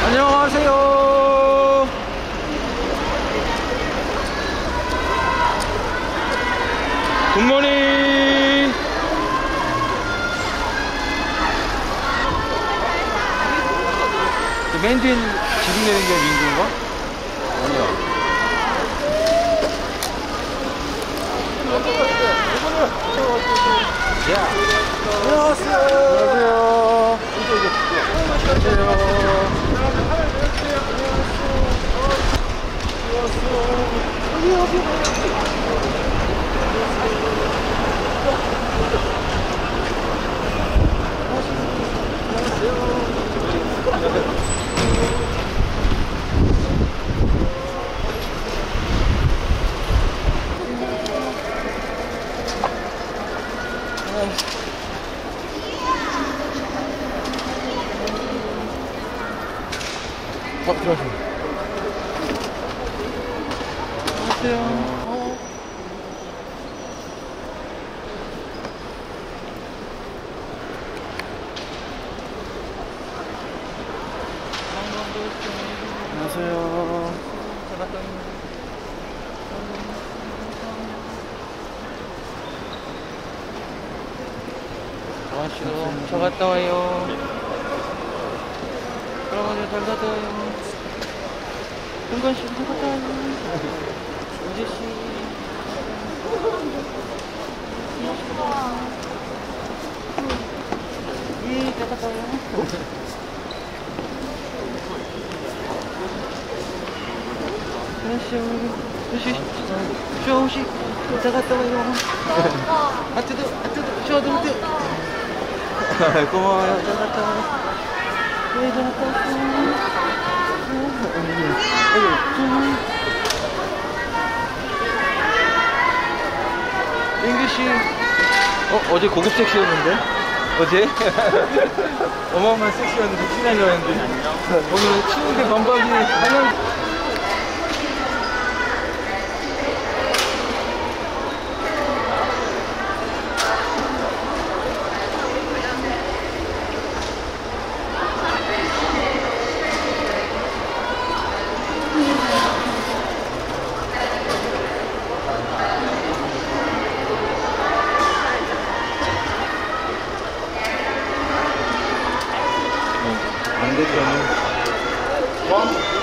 안녕하세요. 굿모닝. 맨 뒤에 지금 내린 게 민구인가? 아니야. 야. 안녕하세요. 들어가세요. 안녕하세요. 안녕하세요. 아가씨도 저 갔다 와요. 들어가세요. 잘 갔다 와요. 은관씨 잘 갔다 와요. 은재씨 예, 잘 갔다 와요. 쇼시 잘 갔다 와요. 아뜨도 쇼도 고마워요. 잘 갔다 와요. 네, 잘 갔다 왔어요. 민규씨 어제 고급 섹시였는데? 어제? 어마어마한 섹시였는데 친하려 했는데 오늘 추운데 반박이 하얀 안 됐더니